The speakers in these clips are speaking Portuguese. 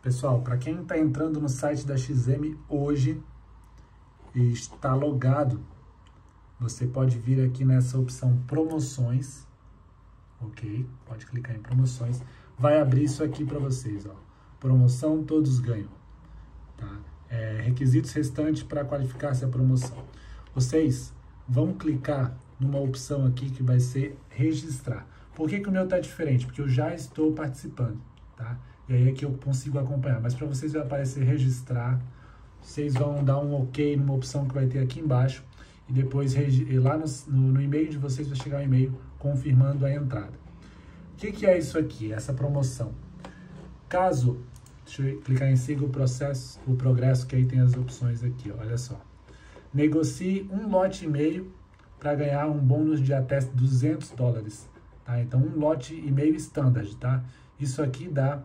Pessoal, para quem está entrando no site da XM hoje e está logado, você pode vir aqui nessa opção promoções, ok? Pode clicar em promoções, vai abrir isso aqui para vocês, ó. Promoção todos ganham, tá? Requisitos restantes para qualificar-se a promoção. Vocês vão clicar numa opção aqui que vai ser registrar. Por que que o meu tá diferente? Porque eu já estou participando, tá? E aí é que eu consigo acompanhar. Mas para vocês vai aparecer registrar. Vocês vão dar um OK numa opção que vai ter aqui embaixo. E depois lá no e-mail de vocês vai chegar um e-mail confirmando a entrada. O que que é isso aqui? Essa promoção. Caso, deixa eu clicar em siga o progresso, que aí tem as opções aqui, ó, olha só. Negocie um lote e meio para ganhar um bônus de até $200, tá? Então, um lote e meio standard, tá? Isso aqui dá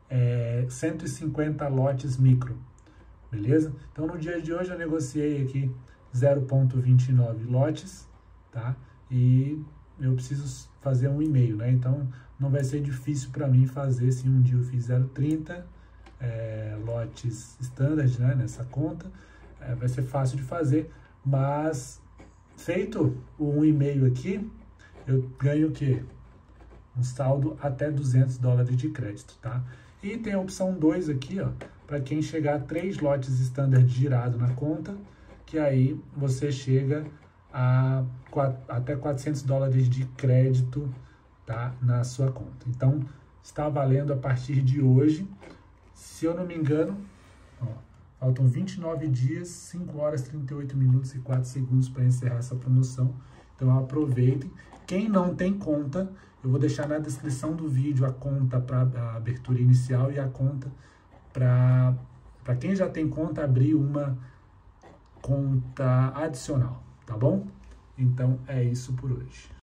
150 lotes micro, beleza? Então, no dia de hoje eu negociei aqui 0,29 lotes, tá? E eu preciso fazer um e-mail, né? Então, não vai ser difícil para mim fazer, se um dia eu fiz 0,30 lotes standard, né? Nessa conta, vai ser fácil de fazer, mas feito o um e-mail aqui, eu ganho o quê? Um saldo até $200 de crédito, tá? E tem a opção 2 aqui, ó, para quem chegar a 3 lotes standard girado na conta, que aí você chega a até $400 de crédito, tá, na sua conta. Então, está valendo a partir de hoje. Se eu não me engano, ó, faltam 29 dias, 5 horas, 38 minutos e 4 segundos para encerrar essa promoção. Então, aproveitem. Quem não tem conta, eu vou deixar na descrição do vídeo a conta para a abertura inicial e a conta para quem já tem conta abrir uma conta adicional, tá bom? Então, é isso por hoje.